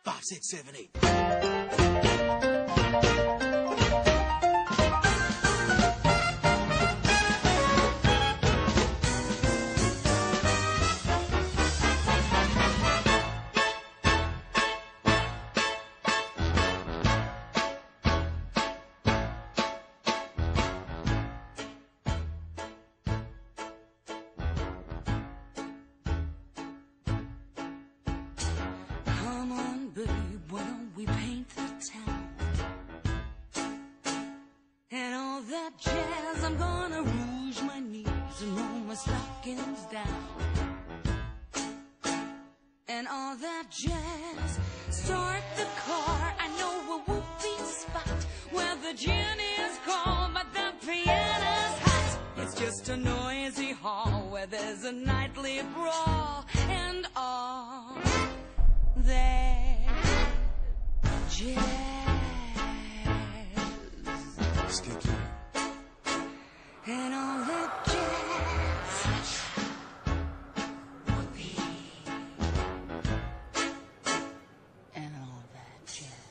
5, 6, 7, 8. Come on, babe, why don't we paint the town? And all that jazz, I'm gonna rouge my knees and roll my stockings down. And all that jazz, start the car, I know a whoopee spot where the gin is cold but the piano's hot. It's just a noisy hall where there's a nightly brawl and all that jazz. Skinky. And all that jazz. Whoopee. And all that jazz.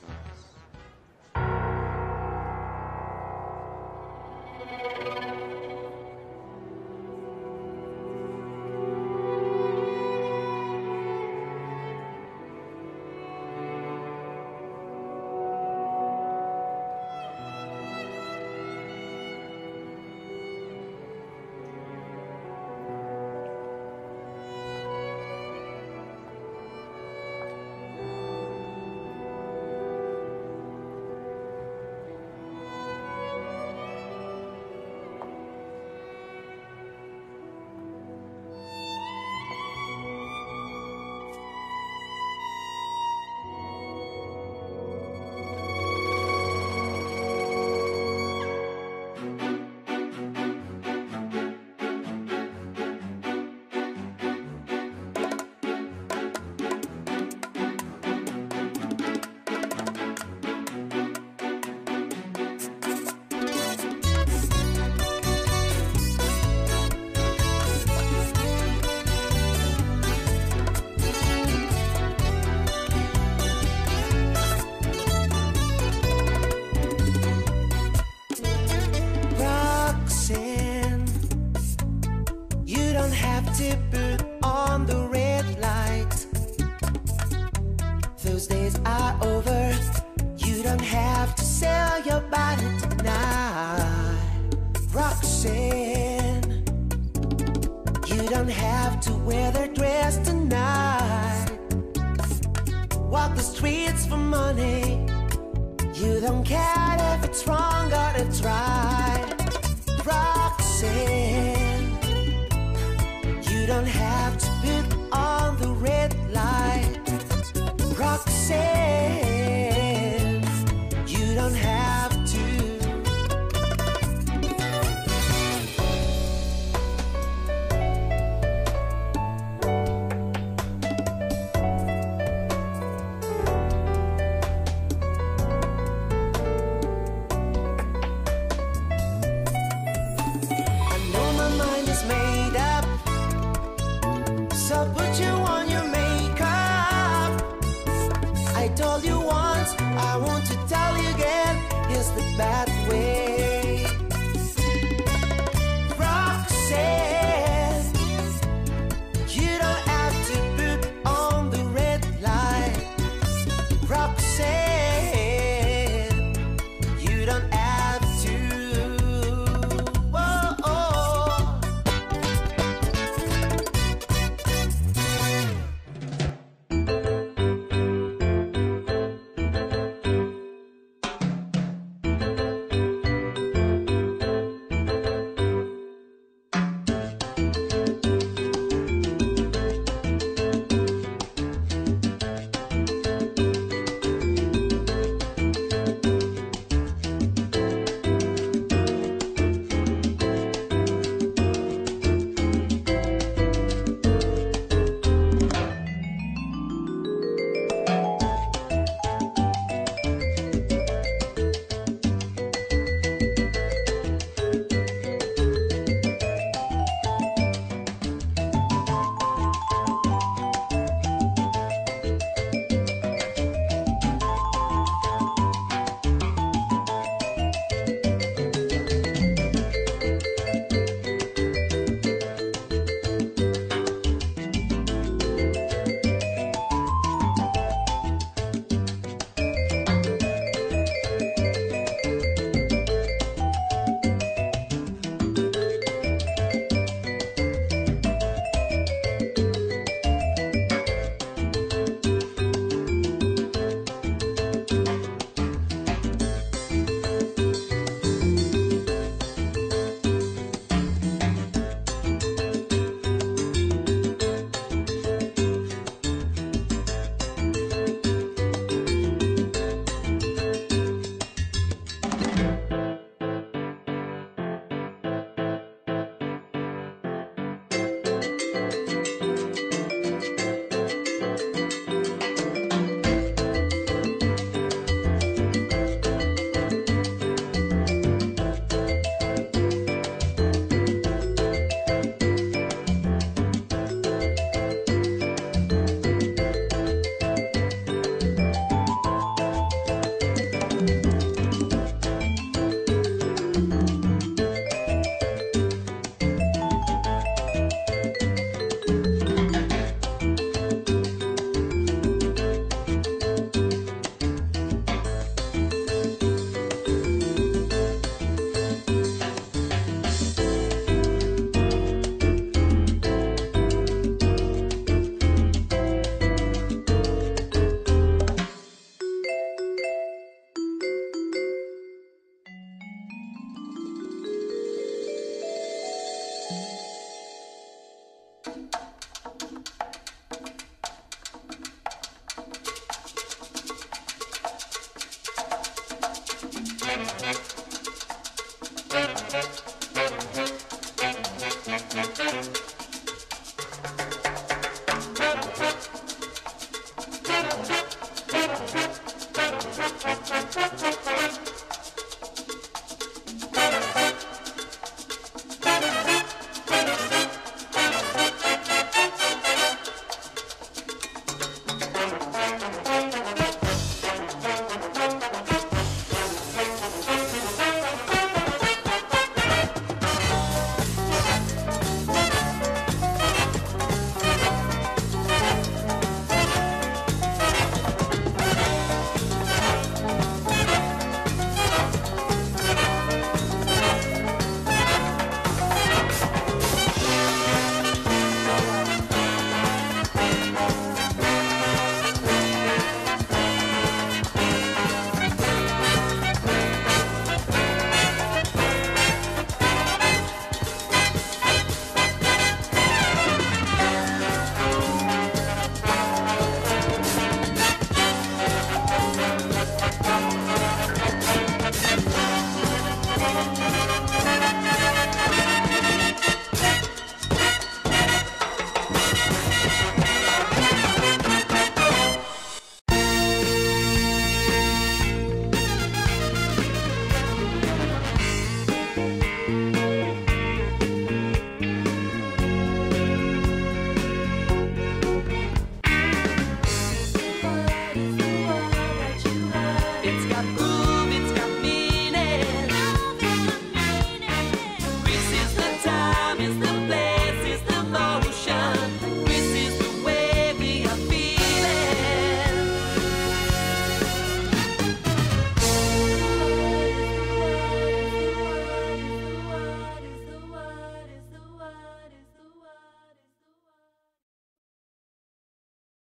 Roxanne, you don't have to put on the red light. Those days are over. You don't have to sell your body tonight. Roxanne, you don't have to wear that dress tonight. Walk the streets for money. You don't care if it's wrong or it's right. Roxanne, you don't have to put on the red light. Roxanne, you don't have to. I know my mind is made up, so put you on your makeup. I told you once, I want to tell you again, here's the bad way.